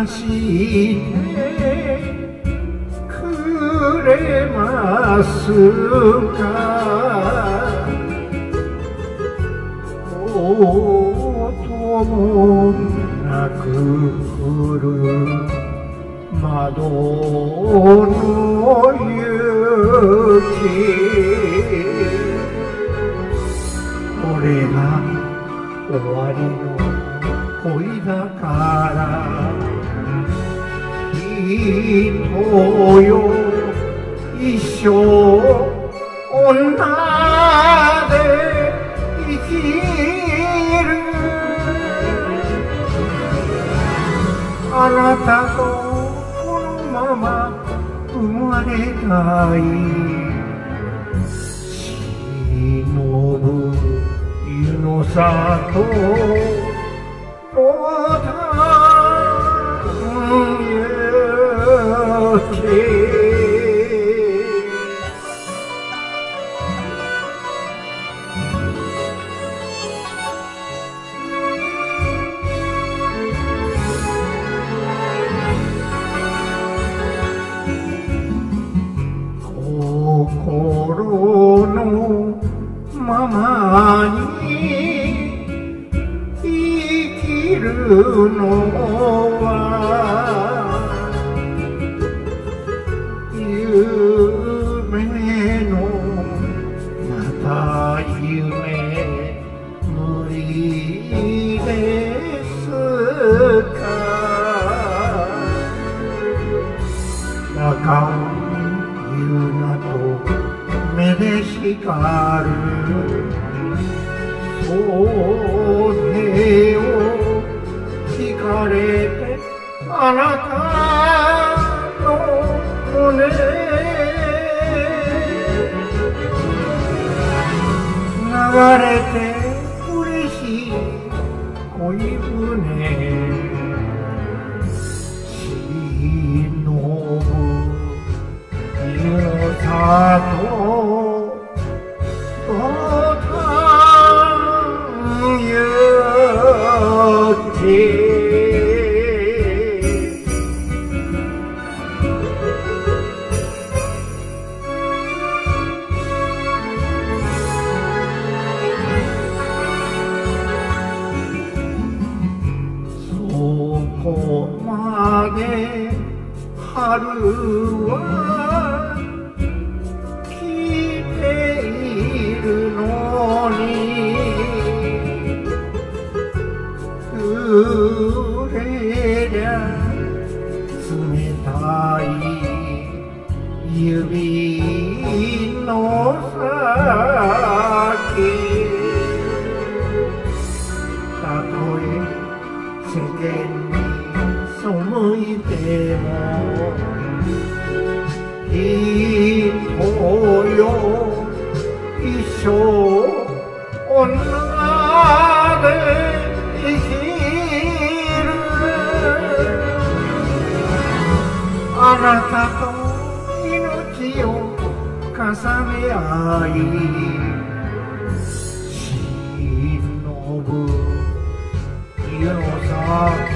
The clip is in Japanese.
してくれますか。音もなく降る窓の雪、これが終わりの恋だから人よ一生女で生きる。あなたとこのまま生まれたい。忍ぶ湯の里ぼたん雪。心のままに生きるのは夢のまた夢無理ですか。バカ言うなと目で叱る袖を引かれてあなたの胸流れて嬉しい恋船忍ぶ湯の里ぼたん雪。そこまで春は来ているのに触れりゃ冷たい指の先。たとえ世間に背いても人よ一生女で生きる。あなたと命を重ね合い忍ぶ湯の里